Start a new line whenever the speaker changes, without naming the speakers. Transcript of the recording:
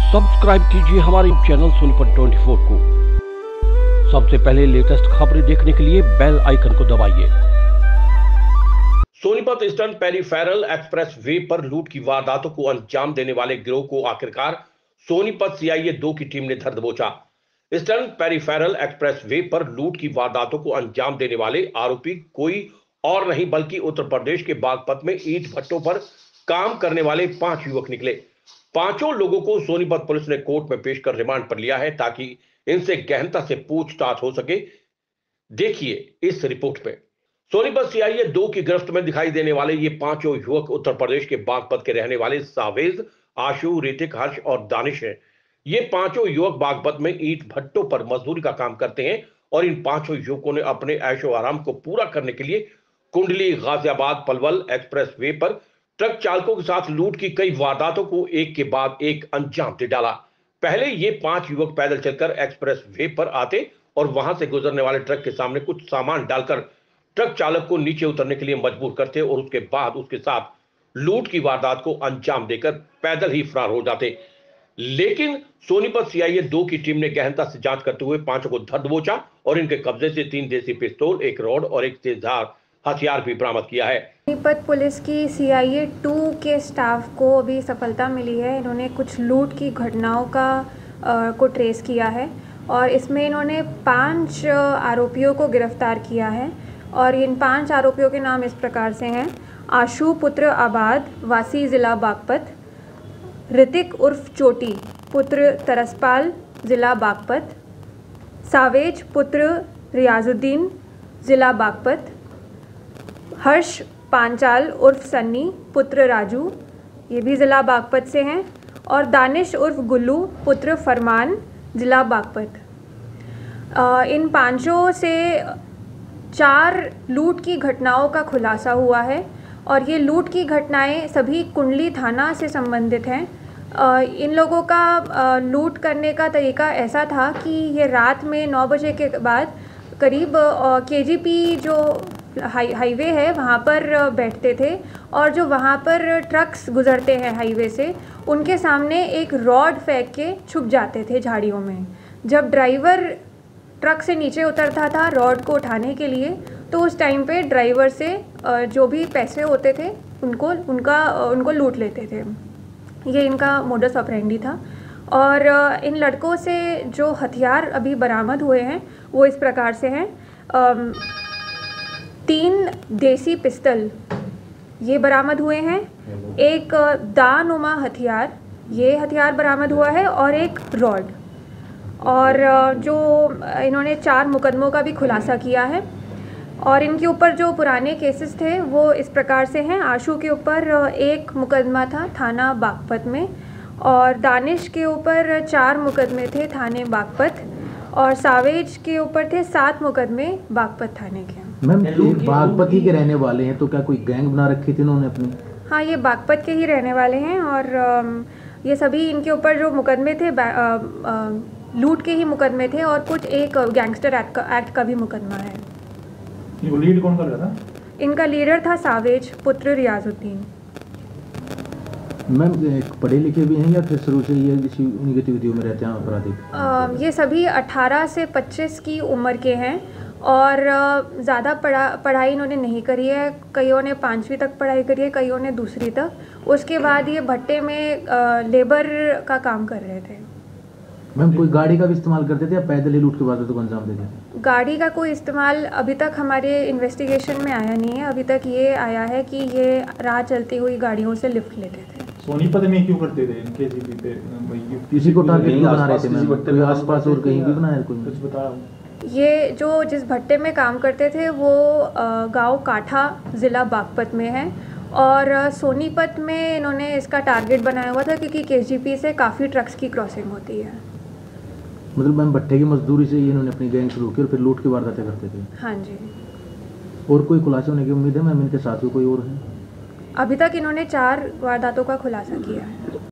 Subscribe कीजिए हमारे channel Sonipat 24 को। सबसे पहले लेटेस्ट खबरें देखने के लिए बेल आइकन को दबाइए।
Sonipat eastern peripheral expressway पर लूट की वारदातों को अंजाम देने वाले गिरोह को आखिरकार सोनीपत सीआईए 2 की टीम ने धर दबोचा। ईस्टर्न पेरीफेरल एक्सप्रेस वे पर लूट की वारदातों को अंजाम देने वाले आरोपी कोई और नहीं बल्कि उत्तर प्रदेश के बागपत में ईंट भट्टों पर काम करने वाले 5 युवक निकले। पांचों लोगों को सोनीपत पुलिस ने कोर्ट में पेश कर रिमांड पर लिया है ताकि इनसे गहनता से पूछताछ हो सके। देखिए इस रिपोर्ट में। सोनीपत सीआईए 2 की गिरफ्त में दिखाई देने वाले ये पांचों युवक उत्तर प्रदेश के बागपत के रहने वाले सावेज, आशु, ऋतिक, हर्ष और दानिश हैं। ये पांचों युवक बागपत में ईंट भट्टों पर मजदूरी का काम करते हैं और इन पांचों युवकों ने अपने ऐशो आराम को पूरा करने के लिए कुंडली गाजियाबाद पलवल एक्सप्रेस वे पर ट्रक चालकों के साथ लूट की कई वारदातों को एक के बाद एक अंजाम दे डाला। पहले ये 5 युवक पैदल चलकर एक्सप्रेस वे पर आते और वहां से गुजरने वाले ट्रक के सामने कुछ सामान डालकर ट्रक चालक को नीचे उतरने के लिए मजबूर करते और उसके बाद उसके साथ लूट की वारदात को अंजाम देकर पैदल ही फरार हो जाते। लेकिन सोनीपत सीआईए 2 की टीम ने गहनता से जांच करते हुए पांचों को धर दबोचा और इनके कब्जे से 3 देसी पिस्तौल, एक रॉड और एक तेजधार हथियार भी बरामद किया है।
सोनीपत पुलिस की सीआईए 2 के स्टाफ को अभी सफलता मिली है। इन्होंने कुछ लूट की घटनाओं को ट्रेस किया है और इसमें इन्होंने 5 आरोपियों को गिरफ्तार किया है और इन 5 आरोपियों के नाम इस प्रकार से हैं। आशु पुत्र आबाद, वासी ज़िला बागपत। ऋतिक उर्फ चोटी, पुत्र तरसपाल, ज़िला बागपत। सावेज पुत्र रियाजुद्दीन, ज़िला बागपत। हर्ष पांचाल उर्फ सन्नी, पुत्र राजू, ये भी ज़िला बागपत से हैं। और दानिश उर्फ गुल्लू, पुत्र फरमान, ज़िला बागपत। इन पांचों से 4 लूट की घटनाओं का खुलासा हुआ है और ये लूट की घटनाएं सभी कुंडली थाना से संबंधित हैं। इन लोगों का लूट करने का तरीका ऐसा था कि ये रात में 9 बजे के बाद करीब केजीपी जो हाईवे है वहाँ पर बैठते थे और जो वहाँ पर ट्रक्स गुज़रते हैं हाईवे से उनके सामने एक रॉड फेंक के छुप जाते थे झाड़ियों में। जब ड्राइवर ट्रक से नीचे उतरता था रॉड को उठाने के लिए तो उस टाइम पे ड्राइवर से जो भी पैसे होते थे उनको लूट लेते थे। ये इनका मोडस ऑपरेंडी था। और इन लड़कों से जो हथियार अभी बरामद हुए हैं वो इस प्रकार से हैं। 3 देसी पिस्टल ये बरामद हुए हैं, एक दानुमा हथियार ये हथियार बरामद हुआ है और एक रॉड। और जो इन्होंने 4 मुकदमों का भी खुलासा किया है और इनके ऊपर जो पुराने केसेस थे वो इस प्रकार से हैं। आशु के ऊपर 1 मुकदमा था थाना बागपत में और दानिश के ऊपर 4 मुकदमे थे थाने बागपत और सावेज के ऊपर थे 7 मुकदमे बागपत थाने के।
मैम बागपत ही के रहने वाले हैं तो क्या कोई गैंग बना रखी थी इन्होंने अपनी?
हाँ, ये बागपत के ही रहने वाले हैं और ये सभी इनके ऊपर जो मुकदमे थे लूट के ही मुकदमे थे और कुछ एक गैंगस्टर एक्ट का भी मुकदमा है।
इनको लीड कौन कर रहा था?
इनका लीडर था सावेज, पुत्र रियाजुद्दीन।
मैम पढ़े लिखे भी हैं या फिर शुरू से ये इसी गतिविधियों में रहते हैं आपराधिक?
ये सभी 18 से 25 की उम्र के हैं और ज़्यादा पढ़ाई इन्होंने नहीं करी है। कईयों ने 5वीं तक पढ़ाई करी है, कईयों ने 2री तक। उसके बाद ये भट्टे में लेबर का काम कर रहे थे।
मैम कोई गाड़ी का भी इस्तेमाल करते थे या पैदल ही लूट के वारदातों को अंजाम देते थे?
गाड़ी का कोई इस्तेमाल अभी तक हमारे इन्वेस्टिगेशन में आया नहीं है। अभी तक ये आया है कि ये राह चलती हुई गाड़ियों से लिफ्ट लेते थे।
सोनीपत में क्यों करते थे इनके जीपी पे?
किसी को टारगेट क्यों बना रहे थे मैम? कोई आसपास और कहीं भी बनाया कोई?
कुछ बता।
ये जो जिस भट्टे में काम करते थे वो गांव काठा, ज़िला बागपत में है और सोनीपत में इन्होंने इसका टारगेट बनाया हुआ था क्योंकि केजीपी से काफ़ी ट्रक्स की क्रॉसिंग होती है।
मतलब मैम भट्टे की मजदूरी से ही इन्होंने अपनी गैंग शुरू की और फिर लूट की वारदातें करते थे?
हाँ जी।
और कोई खुलासा होने की उम्मीद है मैम? इनके साथ कोई और है?
अभी तक इन्होंने 4 वारदातों का खुलासा किया है।